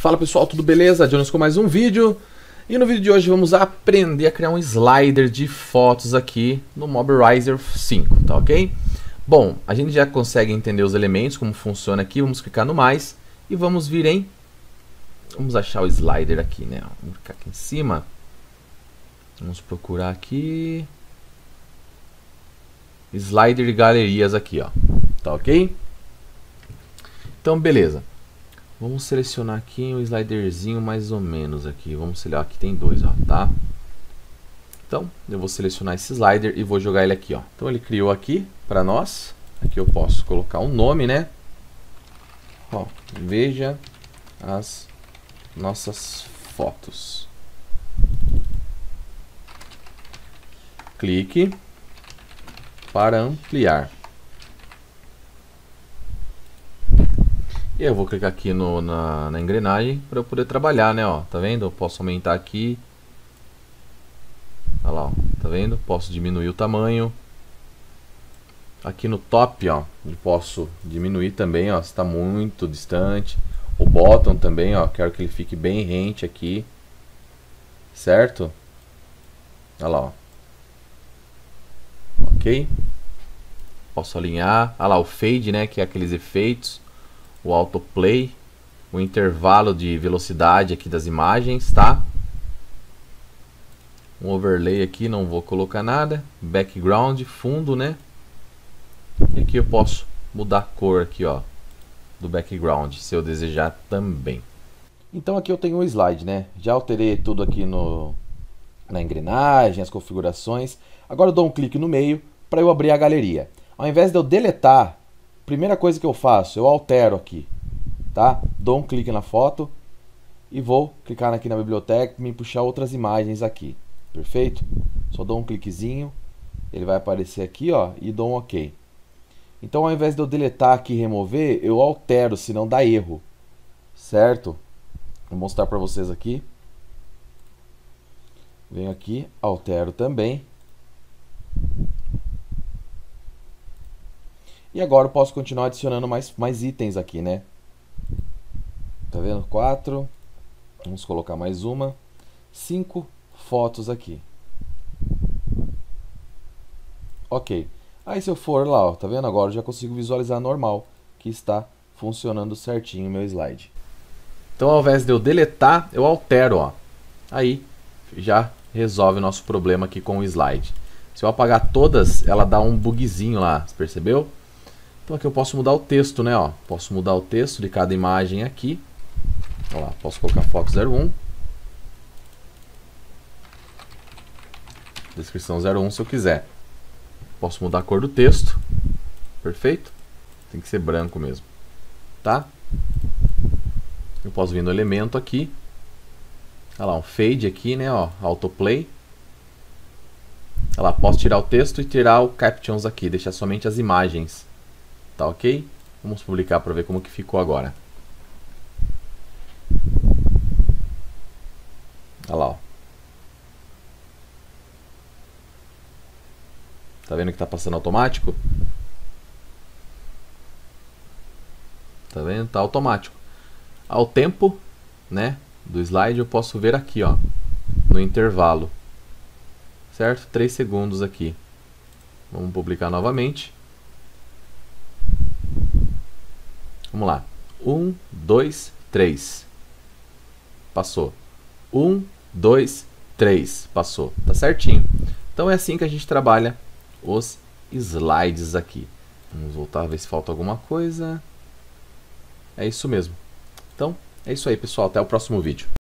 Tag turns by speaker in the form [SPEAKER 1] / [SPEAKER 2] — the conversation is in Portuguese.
[SPEAKER 1] Fala pessoal, tudo beleza? Jonas com mais um vídeo. E no vídeo de hoje vamos aprender a criar um slider de fotos aqui no Mobilizer 5, tá ok? Bom, a gente já consegue entender os elementos, como funciona aqui. Vamos clicar no mais e vamos vir em... Vamos achar o slider aqui, né? Vamos clicar aqui em cima. Vamos procurar aqui... Slider de galerias aqui, ó. Tá ok? Então, beleza. Vamos selecionar aqui um sliderzinho mais ou menos aqui. Vamos selecionar, aqui tem dois, ó, tá? Então, eu vou selecionar esse slider e vou jogar ele aqui, ó. Então, ele criou aqui para nós. Aqui eu posso colocar um nome, né? Ó, veja as nossas fotos. Clique para ampliar. E eu vou clicar aqui na engrenagem para eu poder trabalhar, né? Ó, tá vendo? Eu posso aumentar aqui. Olha lá, ó, tá vendo? Posso diminuir o tamanho. Aqui no top, ó, eu posso diminuir também, ó, se está muito distante. O bottom também, ó, quero que ele fique bem rente aqui. Certo? Olha lá, ó. Ok? Posso alinhar. Olha lá, o fade, né? Que é aqueles efeitos. O autoplay, o intervalo de velocidade aqui das imagens, tá? Um overlay aqui, não vou colocar nada. Background, fundo, né? E aqui eu posso mudar a cor aqui, ó, do background, se eu desejar também. Então aqui eu tenho o slide, né? Já alterei tudo aqui na engrenagem, as configurações. Agora eu dou um clique no meio para eu abrir a galeria. Ao invés de eu deletar, primeira coisa que eu faço, eu altero aqui, tá? Dou um clique na foto e vou clicar aqui na biblioteca e me puxar outras imagens aqui, perfeito? Só dou um cliquezinho, ele vai aparecer aqui, ó, e dou um OK. Então, ao invés de eu deletar aqui e remover, eu altero, senão dá erro, certo? Vou mostrar para vocês aqui. Venho aqui, altero também. E agora eu posso continuar adicionando mais itens aqui, né? Tá vendo? 4. Vamos colocar mais uma. 5 fotos aqui. Ok. Aí se eu for lá, ó, tá vendo? Agora eu já consigo visualizar normal que está funcionando certinho o meu slide. Então ao invés de eu deletar, eu altero, ó. Aí já resolve o nosso problema aqui com o slide. Se eu apagar todas, ela dá um bugzinho lá, você percebeu? Então aqui eu posso mudar o texto, né? Ó, posso mudar o texto de cada imagem aqui. Olha lá, posso colocar foto 01. Descrição 01 se eu quiser. Posso mudar a cor do texto. Perfeito? Tem que ser branco mesmo. Tá? Eu posso vir no elemento aqui. Olha lá, um fade aqui, né? Ó, autoplay. Olha lá, posso tirar o texto e tirar o captions aqui. Deixar somente as imagens. Tá ok? Vamos publicar para ver como que ficou agora. Olha lá, ó. Tá vendo que tá passando automático? Tá vendo? Tá automático. Ao tempo, né, do slide eu posso ver aqui, ó, no intervalo. Certo? 3 segundos aqui. Vamos publicar novamente. Vamos lá. 1, 2, 3. Passou. 1, 2, 3. Passou. Tá certinho. Então é assim que a gente trabalha os slides aqui. Vamos voltar a ver se falta alguma coisa. É isso mesmo. Então, é isso aí, pessoal. Até o próximo vídeo.